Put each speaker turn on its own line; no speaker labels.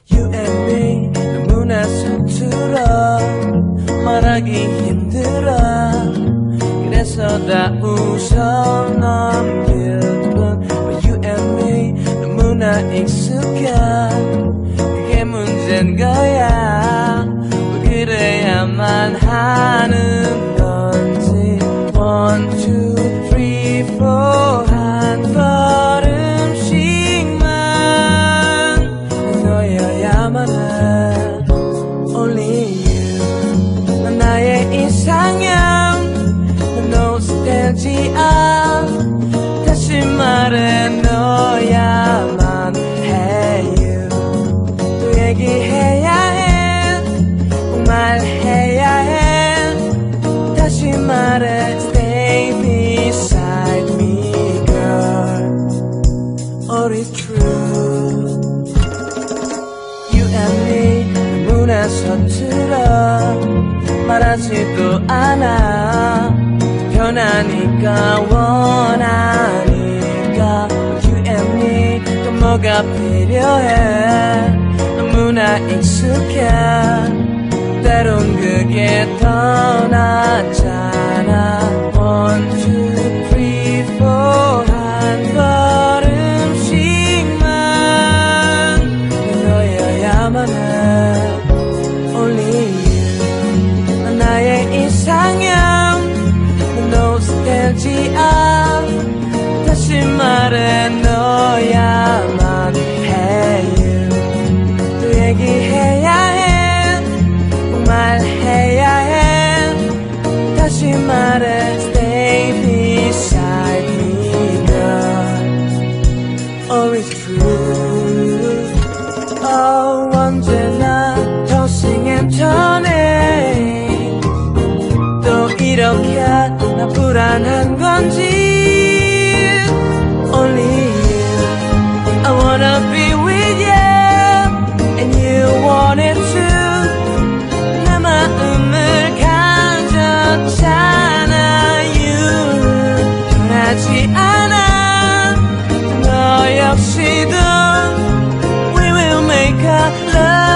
You and me 너무나 서툴어 말하기 힘들어 그래서 다 웃어 넘길 뿐 But you and me 너무나 익숙해 그게 문제인 거야 왜 그래야만 하는 건지 One, two, three, four 한 걸음씩만 너여야만 해 Only you 난 나의 이상형 넌 nostalgia 다시 말해 너야만 해 you 또 얘기해야 해 꼭 말해야 해 다시 말해 Stay beside me girl All is true You and me 너무나 서툴어 말하지도 않아 변하니까 원하니까 You and me 또 뭐가 필요해 너무나 익숙해 때론 그게 더 낫잖아 One, two, three, four 한 걸음씩만 너여야만 해 Only you 난 나의 이상형 넌 nostalgia 다시 말해 너야만 해 you 또 얘기해야 해 꼭 말해야 해 다시 말해 Stay beside me girl Always true Oh 언제나 tossing and turning 또 이렇게 나 불안한 건지 Only you I wanna be with you And you want it too 내 마음을 가졌잖아 You 변하지 않아 너 역시도 We will make a love